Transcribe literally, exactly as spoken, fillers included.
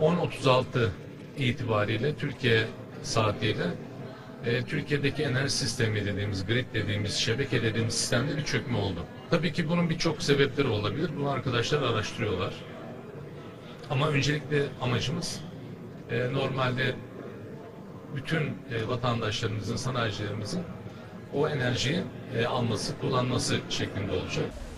on otuz altı itibariyle Türkiye saatiyle e, Türkiye'deki enerji sistemi dediğimiz, grid dediğimiz, şebeke dediğimiz sistemde bir çökme oldu. Tabii ki bunun birçok sebepleri olabilir. Bunu arkadaşlar araştırıyorlar. Ama öncelikle amacımız e, normalde bütün e, vatandaşlarımızın, sanayicilerimizin o enerjiyi e, alması, kullanması şeklinde olacak.